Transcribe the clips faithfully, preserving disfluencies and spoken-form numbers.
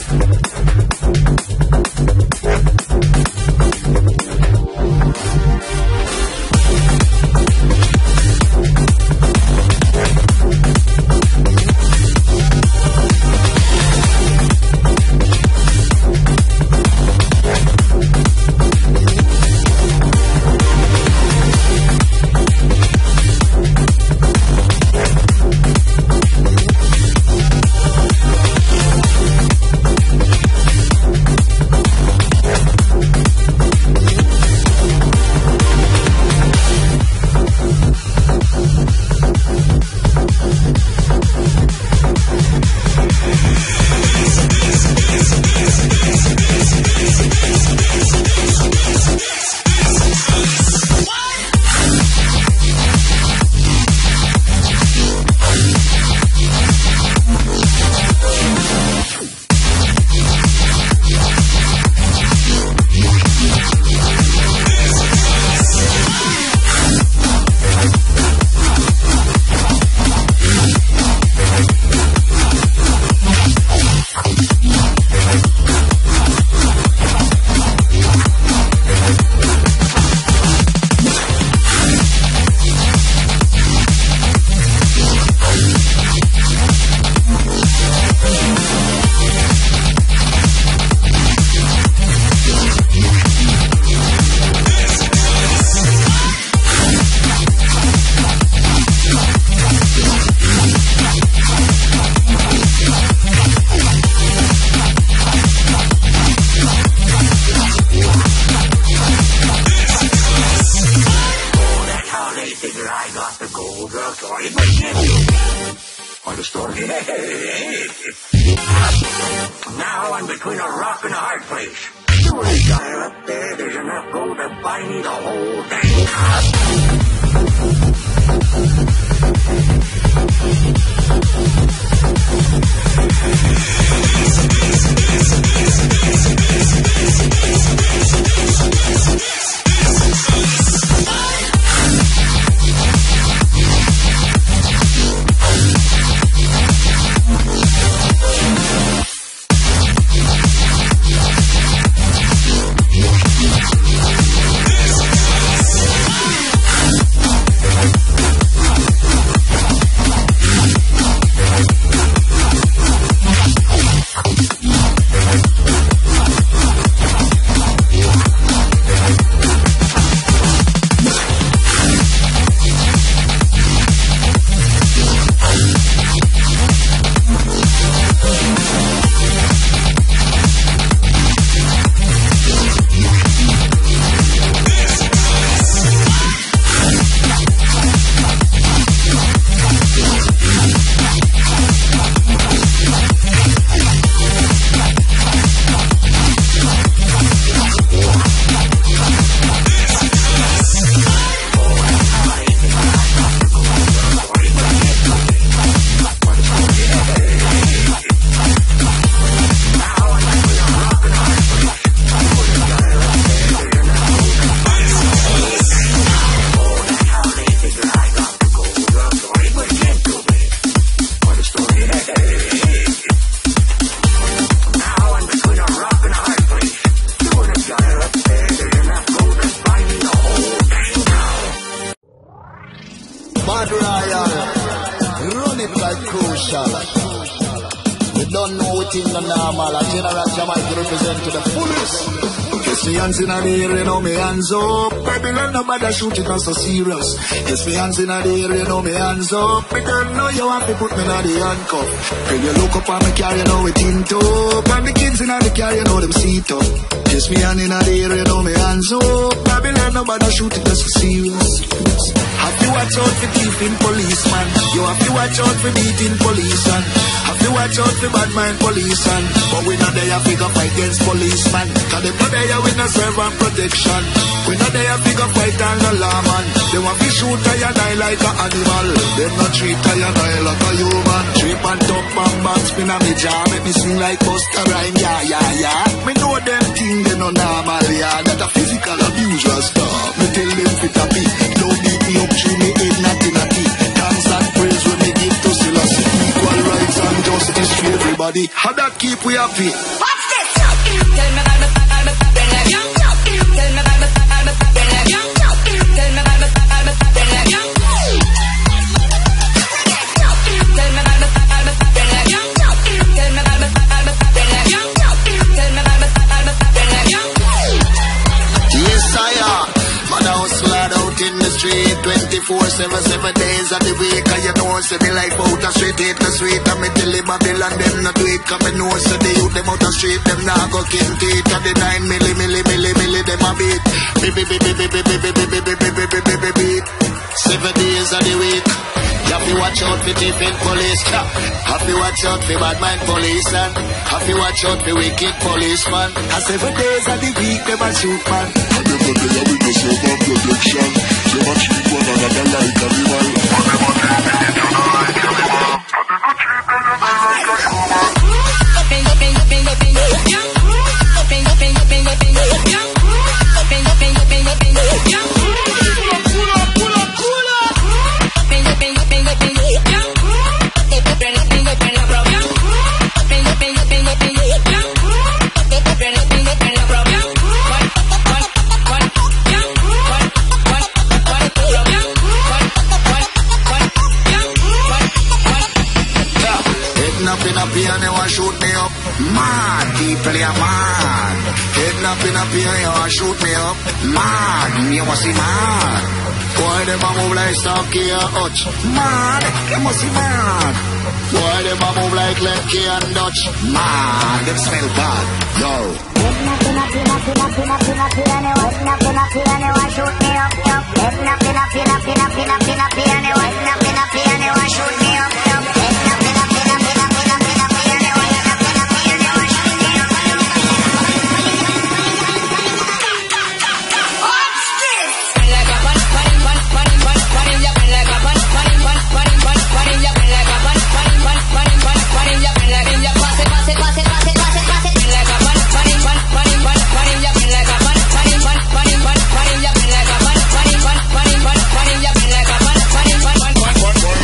Now I'm between a rock and a hard place. You ain't got her up there. There's enough gold to buy me the whole dang house. Mad Royal, run it like crucial. We don't know what in the normal. A General Jamaica represent to the fullest. Yes, me hands in the air, you know me hands up. Babylon, nobody shoot it, not so serious. Yes, me hands in the air, you know me hands up. Me don't know you have to put me in the handcuff. When you look up on me car, you know it tint up. And the kids in the car, you know them seat up. Yes, me hand in the air, you know me hands up. Babylon, nobody shoot it, not so serious. Have to watch out for thieving policeman. You have to watch out for beating policeman. Have to watch out for bad mind policeman. But we not there figure fight against policeman. Cause they not there with no serve and protection. We not there figure fight and no lawman. They want to shoot I and I like an animal. They not treat I and I like a human. Trip and top and back spin on me jaw. Make me sing like Busta Rhyme. Yeah, yeah, yeah. Me know them thing they no normal. Yeah, that a physical abuse was stop. Me tell them fit a beat. Don't beat me up, treat me head natty natty. Thanks and praise when me give to Selassie. Equal rights and justice for everybody. body. How that keep we happy? What's this? Tell me about the about the stopping like you. Tell me about the about the stopping like you. Tell me about the about the stopping like you. Tell me about the about the stopping like you. Tell me about the about the stopping like you. Tell me about the about the stopping like you. Yes, I am. Man, I hustle out in the street twenty-four seven, seven days of the week. And you know, say me like out the street, hit the street. And me tell him a bill and them not do it. Cause me know, say the youth them out the street, them not go kin teeth. And the nine milli, milli, milli, milli, them a beat. Beat, beat, beat, beat, beat, beat, beat, beat, beat, beat, beat, beat, beat, beat, beat. Seven days of the week. You have to watch out for thief and police. Have to watch out for bad mind police. And have to watch out for wicked policeman. And seven days of the week, them a shoot man. And them a day with the silver protection. Them a cheap one and a like animal. And them a cheap and a like animal. And them a cheap and a like animal. Bingo, bingo, bingo, bingo, yeah. Bingo, bingo, bingo, bingo, yeah. Bingo, bingo, bingo, bingo, yeah. Pull up, pull up, pull up. Bingo, bingo, bingo, bingo, yeah. Bingo, bingo, bingo, bingo, bro, yeah. Bingo, bingo, bingo, bingo, yeah. Bingo, bingo, bingo, bingo, bro, yeah. One, one, one, yeah. One, one, one, bro, yeah. One, one, one, yeah. One, one. Heading up in a piano, you want shoot me up. Mad people, you mad. Heading up in a piano, you want shoot me up. Mad, you must see mad. Boy, them a move like Stocky and Hutch. Mad, you must see mad. Boy, them a move like Lemke and Dutch. Mad, them smell bad. Yo. Heading up in a piano, piano, piano, piano, piano. Heading up in a piano, you want shoot me up. Heading up in a piano, piano, piano, piano, piano. Heading up in a piano, you want shoot me up. Heading up in a piano, piano, piano, piano, piano. Heading up in a piano, you want shoot me up. What's this? Like a one, one, one, one, one, one in your pen, like a one, one, one, one, one, one in your pen, like a one, one, one, one, one, one in your pen, like in your pass it, pass it, pass it, pass it, pass it, pass it, like a one, one, one, one, one, one in your pen, like a one, one, one, one, one, one in your pen, like a one, one, one, one, one, one in your pen, like a one, one, one, one, one, one, one.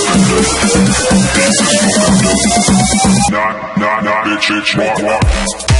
Nah, nah, nah, bitch, bitch, walk, walk.